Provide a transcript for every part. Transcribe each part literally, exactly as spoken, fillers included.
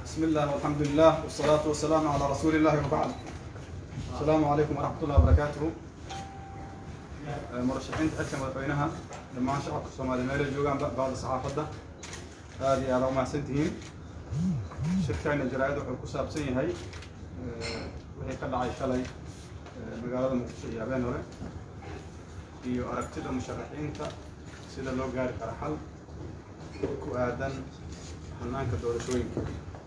بسم الله والحمد لله والصلاة والسلام على رسول الله وبعد. السلام عليكم ورحمة الله وبركاته. مرشحين تحكم مدحوينها لما شعبك الصومالي ميل جوجان بعض الصحافة هذه على ما سنتين شركين الجرائد وحكو سابسين هاي وهي كلا عايشة لي مقالة المقصية بين هوري iyo aragtida musharaxiinta sida loo gaari karo xal ku aadan hanaanka doorashooyinka.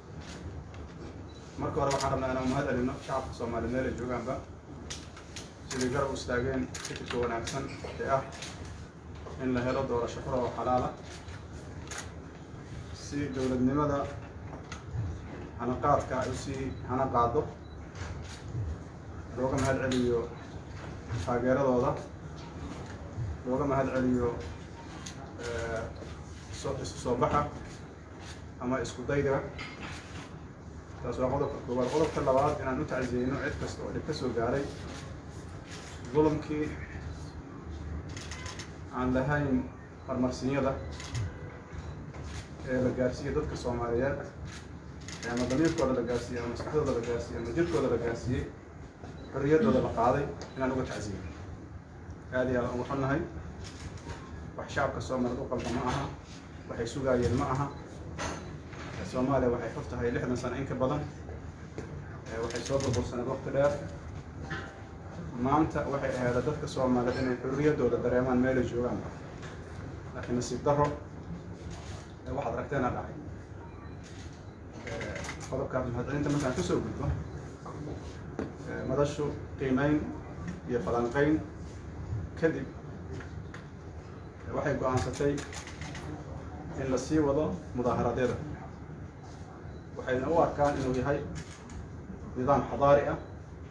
marka hore waxaan rabnaa inaan mahad celino shacabka Soomaaliyeed meel ay joogaanba sidii garab u istaageen fikirka wanaagsan ee ah in la helo doorasho xor oo xalaal ah si dowladnimada hanaqaadka ay si hanaqaado looga mahad celiyo taageeradooda looga mahad celiyo soo baxa ama isku dayga taas waa qodobka koowaad. qodobka labaad inaan u tacsiyeyno cid kasta oo dhib ka soo gaaray gobolkii aan lahayn farmarsinyada ee la gaarsiiyey dadka Soomaaliyeed ama damiirkooda la gaarsiiyey ama maskaxdooda la gaarsiiyey ama jirkooda la gaarsiiyey xorriyadooda la qaaday inaan uga tacsiyeyno. aad iyo aad ugu xunnahay wax shacabka Soomaaliyeed u qaldan ma aha waxay sugayeen ma aha. Soomaaliya waxay xog tahay lixdan sano in ka badan waxay soo burbursanay waqti dheer. maanta waxay ahayd dadka Soomaaliyeed inay xorriyadooda dareemaan meel ay joogaan laakiin nasiib darro waxaad aragteen aan dhacay. qodobkaas mahadcelinta markaan kasoo gudbo madashu qiimeyn iyo falanqeyn kadib waxay go'aansatay in la sii wado mudaaharaadyada. waxayna u arkaan inuu yahay nidaam xadaari ah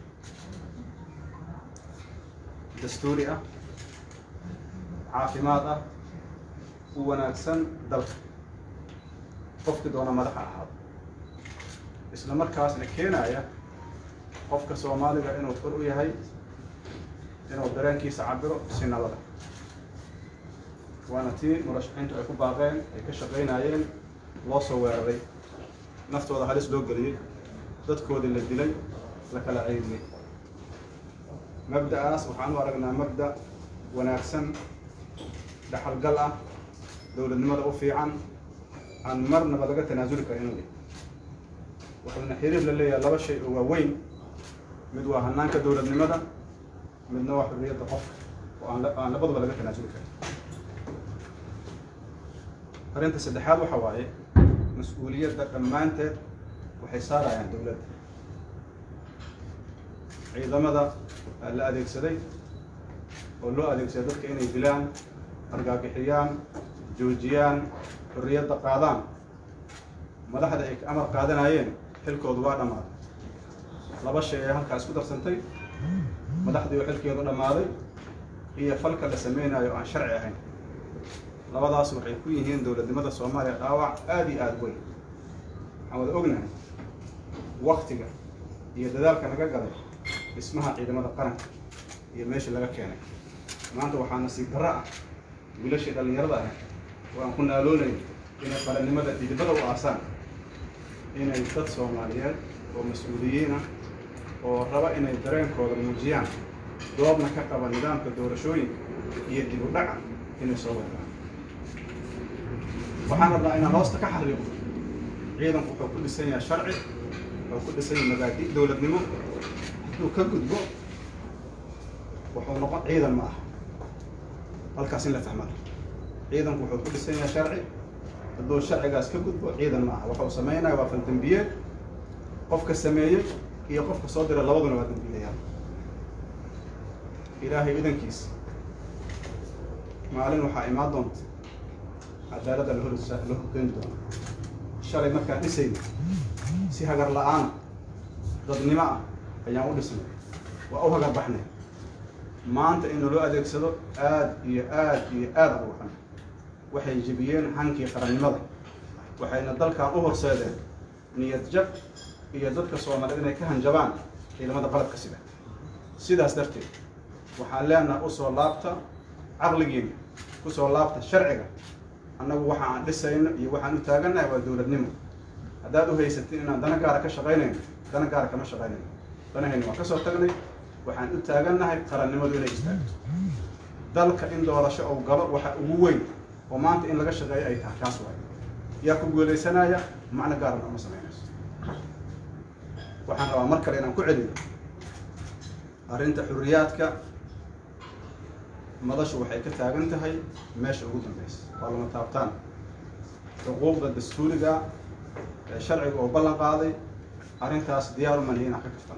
dastuuri ah caafimaad ah u wanaagsan dalka qofkii doona madaxa ahaado isla markaasna keenaya qofka Soomaaliga inuu xor u yahay inuu dareenkiisa cabiro si nabada. waana tii murashaxiintu ay ku baaqeen ay ka shaqaynayeen loo soo weeraray naftooda halis loo geliyey dadkoodii la dilay la kala ceyriyey. mabda'aas waxaan u aragnaa mabda' wanaagsan dhaxalgal ah dowladnimada u fiican aan marnaba laga tanaasuli karin inuu yahay. wuxuuna xiriir la leeyahay laba shay oo waaweyn mid waa hanaanka dowladnimada midna waa xorriyadda qofka oo aan labaduba laga tanaasuli karin. arrinta saddexaad waxa waaye mas'uuliyadda dhammaanteed waxay saarayaan dowladda. ciidamada la adeegsaday oo loo adeegsaday dadka inay dilaan argagixiyaan joojiyaan xorriyadda qaadaan madaxda ay amar qaadanayeen xilkoodu waa dhammaaday. laba shay ee halkaas isku darsantay madaxdii oo xilkeedu dhammaaday iyo falka la sameynayo aan sharci ahayn. labadaas waxay ku yihiin dowladnimada Soomaaliya dhaawac aad iyo aad weyn. waxaan wada ognahay waqtiga iyo dadaalka laga galay dhismaha ciidamada qaranka iyo meesha laga keenay. maanta waxaa nasiib darro ah wiilashii dhallinyarada ah oo aan ku naaloonay inay qarannimada dhidibada u aasaan inay dad Soomaaliyeed oo mas'uuliyiin ah oo raba inay dareenkooda muujiyaan doobna ka qaba nidaamka doorashooyinka iyo dib u dhaca inay soo weeraraan. waxaan rabnaa inaan hoosta ka xariiqo ciidanku wuxuu ku dhisan yahay sharci wuxuu ku dhisan yahay mabaadi' dowladnimo. hadduu ka gudbo wuxuu noqon ciidan ma aha. halkaas in la fahmaa ciidanku wuxuu ku dhisan yahay sharci hadduu sharcigaas ka gudbo ciidan ma aha. wuxuu sameynaya waa faldambiyeed qofka sameeyey iyo qofka soo diray labaduna waa dambiilayaan. ilaahay idankiisa maalin waxaa imaan doonta cadaaladda la hoggaami doono. shalay markaan dhisayna si hagar la'aan dadnimo ah ayaan u dhisnay waa u hagar baxnay. maanta in loo adeegsado aad iyo aad iyo aad ugu xun. waxay jebiyeen hankii qarannimada waxayna dalkan u horseedeen niyad jab iyo dadka Soomaaliyeed inay ka hanjabaan ciidamada qalabka sida. sidaas darteed waxaan leenahay u soo laabta caqligiina ku soo laabta sharciga annagu waxa aan dhisayno iyo waxaan u taaganahay waa dowladnimo haddaad u haysatin inaan dana gaara ka shaqaynayno dana gaara kama shaqaynayno danahayna waan ka soo tagnay waxaan u taagannahay qarannimadu inay istaagto dalka in doorasho uu galo waxa ugu weyn oo maanta in laga shaqeeyo ay tahay kaas waay yaa ku guulaysanaya macno gaarana uma samaynayso waxaan rabaa mar kale inaan ku celiyo arrinta xurriyaadka madashu waxay ka taagan tahay meesha ugu dambaysa waa lama taabtaan xuquuqda dastuuriga ee sharciga oo ballan qaaday arrintaas diyaar uma nihi inaan ka kaftan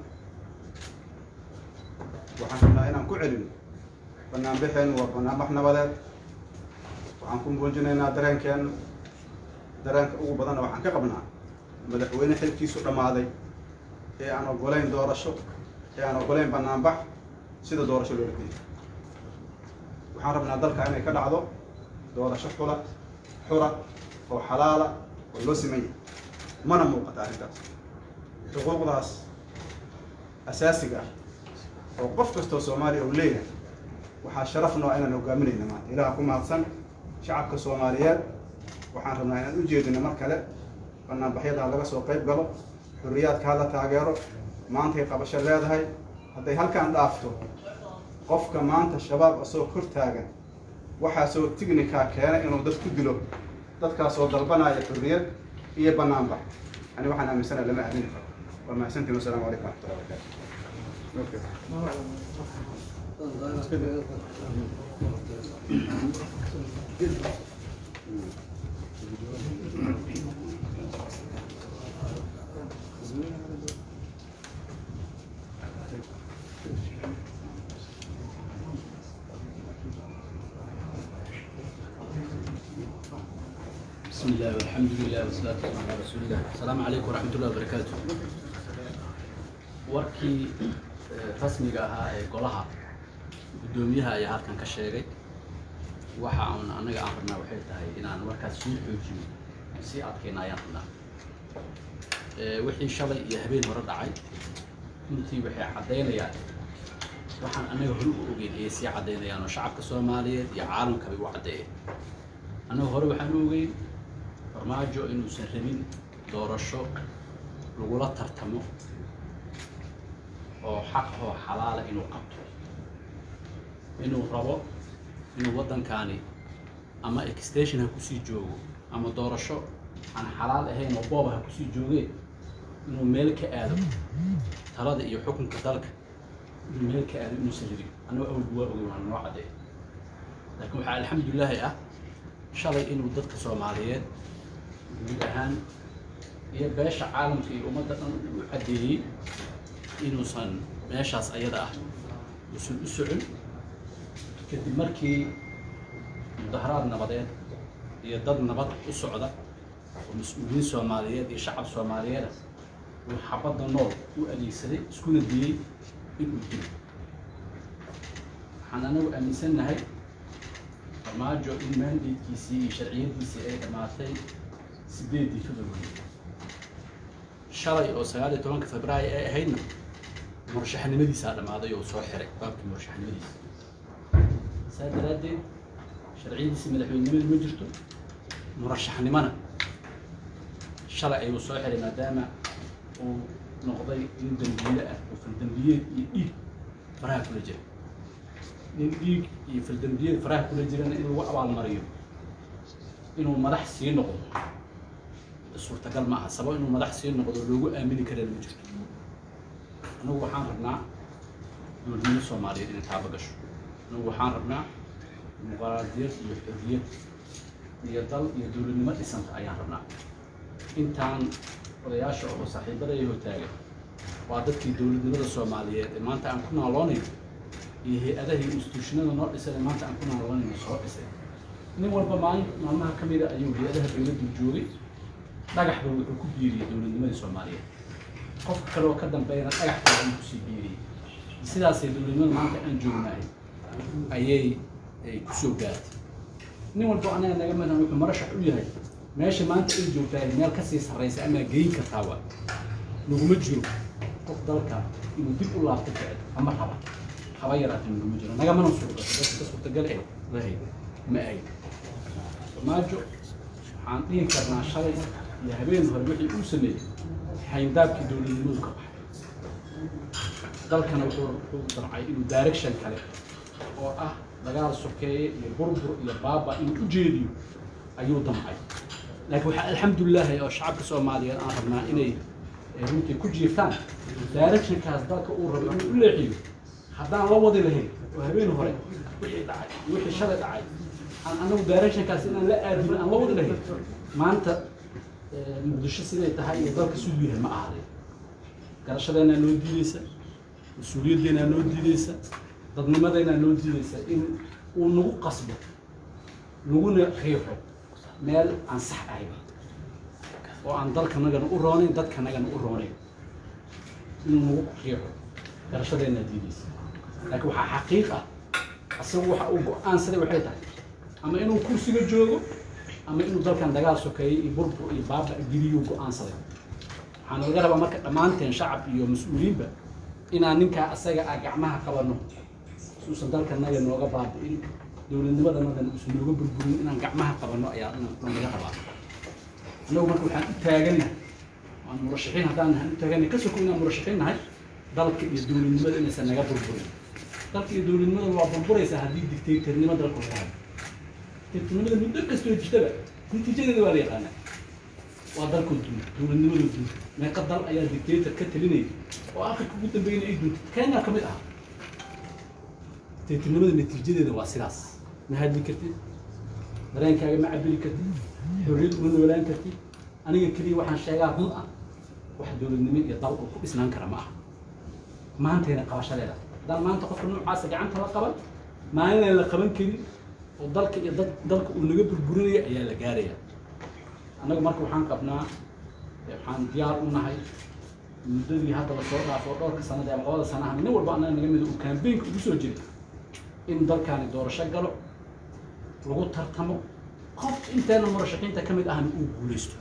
waxaan rabnaa inaan ku celino banaanbaxeennu waa banaanbax nabadeed waxaan ku muujinaynaa dareenkeenna dareenka ugu badanna waxaan ka qabnaa madaxweyne xilkiisu dhammaaday ee aan oggolayn doorasho ee aan oggolayn banaanbax sida doorasho loola geeyo waxaan rabnaa dalka inay ka dhacdo doorasho xula xura oo xalaala oo loo siman yahay mana muuqata arrintaas xuquuqdaas asaasiga ah oo qof kastoo soomaaliya uu leeyahay waxaa sharaf noo inaan hogaaminayna maanta ilaha ku mahadsan shacabka soomaaliyeed waxaan rabnaa inaan u jeedino mar kale banaanbaxyada laga soo qayb galo xurriyaadka hala taageero maantay qabasho leedahay hadday halkaan dhaafto qofka maanta shabaab asoo kor taagan waxaasoo tignikaa keena inuu dad ku dilo dadkaasoo dalbanaya xurriyad iyo banaanbax ani waxaan aaminsanahay lama aamini karo waa mahadsantiin wasalaamu calaykum waraxmatullahi بسم الله والحمد لله والصلاة والسلام على رسول الله. السلام عليكم ورحمة الله وبركاته. warkii rasmiga ahaa ee golaha gudoomiyaha ayaa halkan ka sheegay waxa aan anaga aan rabnaa waxay tahay inaan warkaas soo xoojino si adkeena ayaan rabnaa ee wixii shalay iyo habeen hore dhacay intii waxay cadeynayaan waxaan anaga hore u ogeyn ee si cadeynayaan oo shacabka Soomaaliyeed iyo caalamka ay u cadeeyeen anaga hore waxaan u ogeyn farmaajo inuusan rabin doorasho lagula tartamo oo xaq oo xalaal ah inuu qabto inuu rabo inuu waddankaani ama extension ha ku sii joogo ama doorasho aan xalaal ahayn oo boob ha ku sii joogeen inuu meel ka aado talada iyo xukunka dalka inuu meel ka aado inuu sahriyo anoo awal waa ogeyn waan noo cadeey laakiin waxaa alxamdulillaah ah shalay inuu dadka Soomaaliyeed guud ahaan iyo beesha caalamka iyo ummadda dhan u cadeeyay inuusan meeshaas ayada ah usan u socon kadib markii mudaharaad nabadeed iyo dad nabad u socda oo mas'uuliyiin Soomaaliyeed iyo shacab Soomaaliyeed uu xabadda nool u adeegsaday iskuna diyay inuu dilo waxaan anagu aaminsanahay farmaajo in mandatekiisii iyo sharciyadiisii ay dhamaatay sideedii February shalay oo sagaal iyo tobanka Febraayo ay ahaydna murashaxnimadiisa dhamaaday oo soo xiray baabkii murashaxnimadiisa saadaradeed sharciyadiisa madaxweynenimada ma jirto murashaxnimana shalay ayuu soo xiray maadaama uu noqday in dambiile ah oo faldambiyeed iyo dhiig faraha kula jira in dhiig iyo faldambiyeed faraha kula jirana in lagu abaalmariyo inuu madax sii noqdo suurtagal maaha sabab inuu madax sii noqdo loogu aamini karaa ma jirto anagu waxaan rabnaa dowladnimada Soomaaliyeed inay taaba gasho anagu waxaan rabnaa muqaadiyad iyo xorriyad iyo dal iyo dowladnimo dhisanta ayaan rabnaa intaan odayaasha oo saaxiibada ay hortaagan waa dadkii dowladnimada Soomaaliyeed ee maanta aan ku nooloonayn iyo hay'adaha iyo institutionada noo dhisay maanta aan ku nooloonayn soo dhisay nin walba maalin maalmaha ka mid ah ayuu hay'adaha dowladda joogay dhagax buu wuxuu ku biiriyay dowladnimada Soomaaliyeed qof kale oo ka dambeeyana dhagax buu ku sii biiriyay sidaas ay dowladnimada maanta aan joognaay ayay ay ku soo gaartay nin walba anaga naga madan wuxuu marashax u yahay meesha maanta ay joogtahay meel ka sii sarreysa ama geyn kartaa waa laguma jiro qof dalka inuu dib u laabto ficil ama raba haba yaraatay laguma jiro naga mana soo dadka suurtagal ah lahayd ma ay farmaajo waxaan dhihi karnaa shalay يا هبين هو الوحي أوسمي حينداب كدول الموقع ذلك أنا بقول طبعا إنه دايركشن كله أو أه دجال السكية يبرد يبابا إنه أجيديو أيوه طبعا لكن الحمد لله يا شعب الصومالي أنا ربنا إني ممكن كل ثان دايركشن كاس ذلك أقول ربنا كل حين حتى الله وضي له وهبين هو وحي دعي وحي شر دعي أنا دايركشن كاس إن لا أدري أنا الله وضي له ما أنت مقدش سنة تهاي ذلك سوديه ما أعرف قرشنا نود ديسة السوريين دينا نود ديسة ضدنا ما دينا نود ديسة إن ونقو قصبه نقول خيفه مال عن صح أيوة وعن ذلك نجنا نقراني ذلك نجنا نقراني إنه خيفه قرشنا نود ديسة لكن حقيقة أسوي حقوق أنسى وحيدها أما إنه كرسي الجوجو أما إنه ذلك كان دجال سكاي يبرد يباب جريو أنسى أنا أقرب مركز أمانتين شعب يوم مسؤولين بقى إن ننكا أسيا أجمعها كبرنا خصوصا ذلك الناس نوقف بعد إن دول النبض مثلا مسؤولين بالبرون إن أجمعها كبرنا يا أنا نوقف بعد لو ما كنا تاجرنا عن مرشحين هذا أنا تاجرنا كسر كنا مرشحين هاي ذلك يدول النبض إن سنة قبل برون ذلك يدول النبض وعبر يسه هذه دكتور النبض الكلام النبض النبض كسر تجتبع نتيجة الوالي أنا وهذا كنتم دول النمر دول ما يقدر أي دكتور كتلني وآخر كنت بين أيدي كان كملها تتنمر النتيجة ده واسلاس ما هذا كتير مرين كاجي مع بلي كتير حرية من ولا كتير أنا يكلي واحد شيء هون واحد دول النمر يضرب بس ننكر معه ما أنت هنا قواش لا ده ما أنت قف النوع عاسق عنك قبل ما أنا اللي قبل كذي وضلك ضلك ونجيب البرونية يا لجارية أنا مركب وحنا قبنا وحنا ديار ونهاي مدري هذا الصورة فوق سنة ده أول سنة من أول بقى أنا نجمد وكان بينك بسوجي إن دار كان الدور شغله لقوا ترتموا خفت أنت أنا مرشحين تكمل أهم أوبوليستو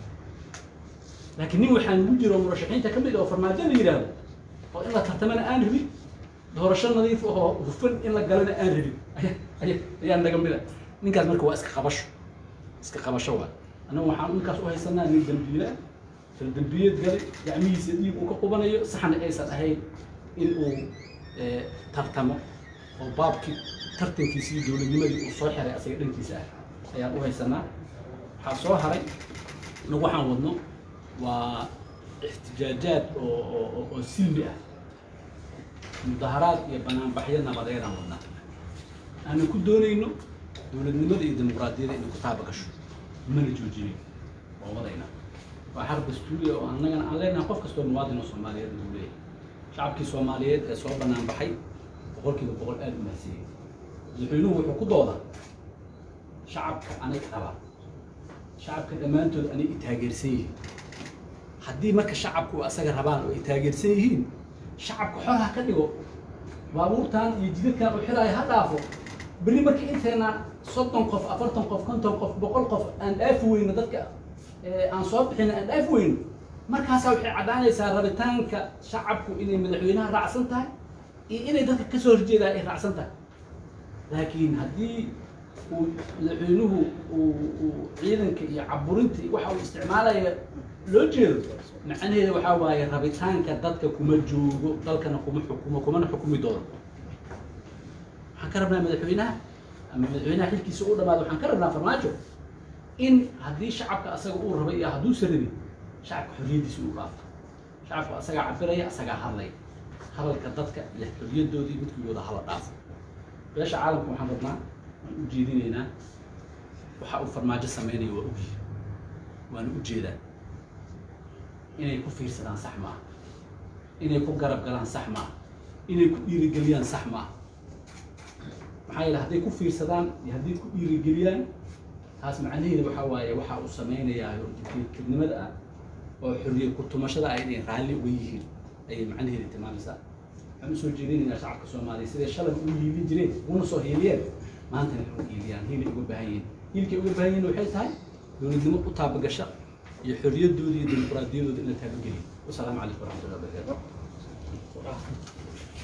لكن نيو حن مدير مرشحين تكمل أو فرماجين يراد وإلا ترتمنا أنا هبي دور شغل نظيف وفن إلا قالنا أنا هبي أيه أيه أيه أنا نجمد نقال مركب واسك خبش اسك خبشوا أنا وحنا نكاس وهاي سنة نقدم بيلا في الدنبيات قال يعني سيدي وكقبنا صحن أيسر هاي إنه ترتمه أو بابك ترتم كيسي دول النمر وصالح على أسير الانتساع يا وهاي سنة حصوها هاي نوحنا وضنا واحتجاجات أو أو سلبية مظاهرات يبنان بحيرنا بدينا وضنا أنا كل دوني إنه دول النمر الديمقراطية إنه كتابة كشو من الجوجين ووضعنا وحرب استولية وأننا علينا قف كسر مواطن الصوماليات الدولية شعب كالصوماليات صوبنا بحي وقول كده بقول ألف مسيح يحيلوه وحقوق ضوضة شعب أنا كتابة شعب كدمانته أنا إتاجر سيه حدي ما كشعب كو أسجر هبان وإتاجر سيهين شعب كحرها كده وابورتان يجيب كان وحراي هدافه بري markii inteena soddon qof afartan qof konton qof boqol qof aan dhaaf weyn dadka aan soo bixin aan dhaaf weyn markaas waxay cadaanaysaa rabitaanka shacabku inay madaxweynaha raacsan tahay iyo inay dadka ka soo horjeedaan ay raacsan tahay laakiin hadii uu madaxweynuhu uu ciidanka iyo caburinta waxa uu isticmaalayo loo jeedo macnaheedu waxa waaye rabitaanka dadka kuma joogo dalkana kuma xukumo kuma xukumi doono كربنا مدحوينها أما مدحوينها حلكي سؤول لما ذو حنكربنا فرماجو إن هذه شعبك أسرع أور ربيع هدو سردي شعبك حرية سؤول رافض شعبك أسرع عبرية أسرع هرلي هرل كدتك الحرية دودي بتكون يوضع هرل رافض بلاش عالمكم محمدنا وجيدين هنا وحقوا فرماجة سميني وأوجي وأنا أوجيدا إن يكون في رسالة صحمة إن يكون قرب قلان صحمة إن يكون يري قليان صحمة maxay haday ku fiirsadaan haday ku dhiirigeliyaan taas macnaheedu waxa waaye waxa uu sameeynaayo diktatornimada ah oo xorriyad ku tumashada ay inay raali uga yihiin ay macnaheedu tilmaamaysaa waxaan soo jeedinaynaa shacabka Soomaaliyeed sida shalay u yihiin jireen una soo heeliyeen maanta ay u yihiin hilib uga baahan yihiin hilibka uga baahan yihiin waxay tahay dowladnimo u taabagasha iyo xorriyadooda iyo dimuqraadiyadooda in la taabageliyo wassalaamu calaykum warahmatullahi wabarakatuh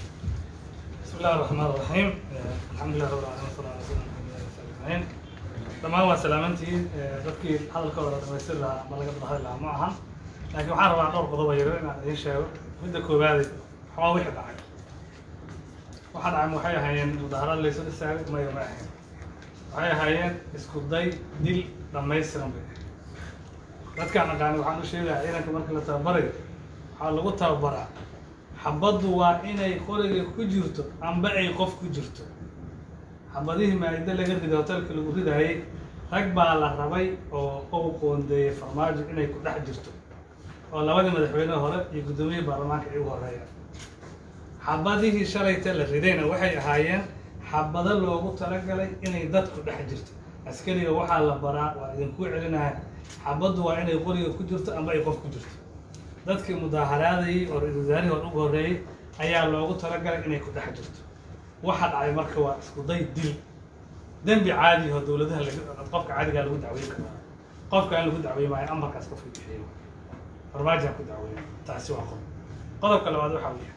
بسم الله الرحمن الرحيم الحمد لله رب العالمين والصلاة والسلام على رسول الله dhammaan waa salaamantihiin dadkii hadalkooda dhamaystir lahaa ama laga badahadi lahaa ma ahan laakiin waxaan rabaa dhowr qodob yar inaan idiin sheego midda koowaad waxaa wixii dhacay waxa dhacay waxay ahaayeen mudaaharaad laysu dhisaagay maya ma ahayn waxay ahaayeen isku day dil dhammaystiran bay dadkaan aqaani waxaan u sheegayaa ciidanka markii la tababarayo waxaa lagu tababaraa xabaddu waa inay qoriga ku jirto amba ay qof ku jirto xabadihii maayida laga riday hotelka lagu ridaayay rag baa la rabay oo uu qoondeeyay farmaajo inay ku dhex jirto oo labadii madaxweyne hore iyo gudoomiyihii baarlamaanka ay ugu horeeyaan xabadihii shalayta la ridayna waxay ahaayeen xabado loogu talagalay inay dadku dhex jirto askariga waxaa la baraa waa idinku celinaya xabaddu waa inay qoriga ku jirto amba ay qof ku jirto dadkii mudaaharaadayay oo ra-iisul wasaarihii hore ugu horreeyey ayaa loogu talagalay inay ku dhex jirto waxa dhacay marka waa isku day dil dembi caadi oo dowladaha qofka caadigaa lagu dacweyn karaa qofka aan lagu dacweyn maayo amarkaas qofka bixiyo farmaajaan ku dacweyn taasi waa qodob qodobka labaad waxaa weeye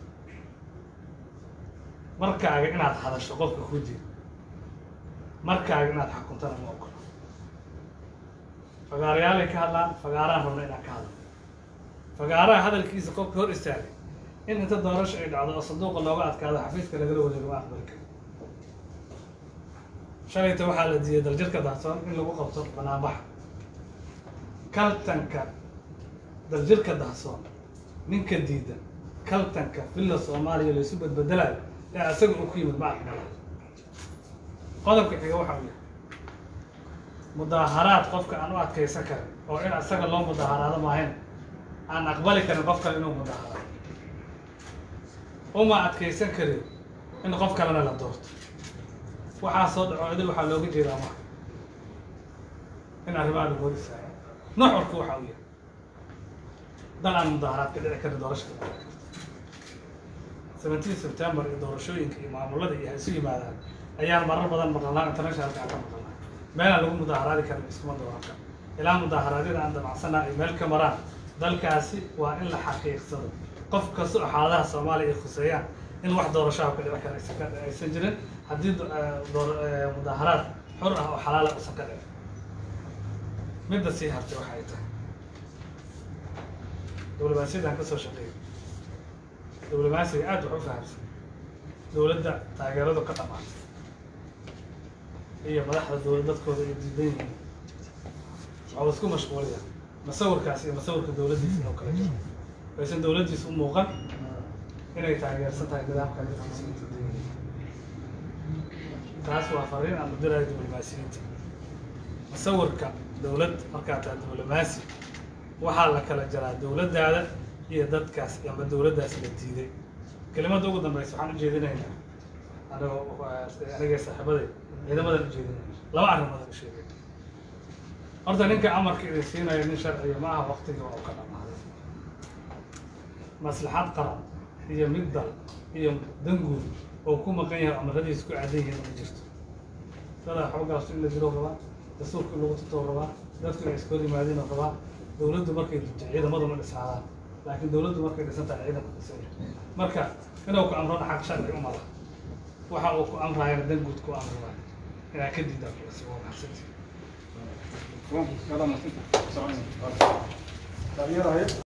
markaaga inaad hadasho qofka ku jira markaaga inaad xukuntana ma ogola fagaarayaalay ka hadlaan fagaaraan rabna inaan ka hadlo fagaaraha hadalkiisa qofka hor istaagay in inta doorasho ay dhacdo oo sanduuqa looga adkaado xafiiska lagala wareego ma aqbali karo shalayta waxaa la diiday daljirka daahsoon in lagu qabto banaanbaxa kaltanka daljirka daahsoon ninka diida kaltanka villa soomaaliya laysu badbedelayo ee asaga uu ku yimid ma aqbala qodobka xiga waxaa u yahay mudaaharaad qofka aan u adkaysan karin oo in asaga loo mudaaharaado maahayn aan aqbali karin qof kale inuu mudaaharaado uma adkaysan karin in qof kalena la doorto waxaa soo dhaco idil waxaa looga jeedaa marka in arrimaha lagu hor istaago nuxurku waxa uu yahay dal aan mudaaharaad ka dhici karin doorashada ka dhici karta seventeen September iyo doorashooyinka iyo maamulada iyo isu yimaadaan ayaan marar badan maqalnaa internationalka aan ka maqalnaa meel aan lagu mudaaharaadi karin iskuma dooran karo ilaa mudaaharaadada aan damacsanaa ay meel ka maraan dalkaasi waa in la xaqiiqsado qof kasta oo xaaladaha Soomaaliya ay khuseeyaan in wax doorasho ka dhici kara aysan jirin haddii mudaaharaad xor ah oo xalaal ah uusan ka dhicin midda sii hartay waxa ay tahay dowladda ka soo shaqeeyay dowladda aad wax u fahamsan dowladda taageeradu ka dhamaatay iyo madaxda dowladda dadkooda ay diidan yihiin oo isku mashquulaya masawirkaas iyo masawirka dowladdiisa inuu kala jiro aysan dowladdiisa u muuqan inay taageersan tahay nidaamka dowladdiisa taas waa fariin aan u dirayo diblomaasiyiinta masawirka dowlad markaa tahay diblomaasi waxaa la kala jaraa dowladdaada iyo dadkaas ama dowladdaas la diiday kelimada ugu dambaysa waxaan u jeedinaynaa anigoo anigay saaxiibaday ciidamadan u jeedinayna laba arrimood u sheegay horta ninka amarka idin siinayo nin sharciya ma aha waqtiga oo ka dhamaaday maslaxad qaran iyo mid dal iyo danguud oo ku maqan yahay amaradiisa ku aadan yihiin ma jirto dadaa xoogaas in la dilo rabaa dastuurka lagu tuto rabaa dadku inay iska hor yimaadeen rabaa dowladdu markay dunto ciidamadu ma dhisnaadaan laakiin dowladdu markay dhisan tahay ciidanku dhisan yahay marka inuu ku amrona xaq sharci uma laha waxa uu ku amraayana danguud ku amraya inaa ka diidaa kulasi waa maxsanti Vamos, cada uma. Só um.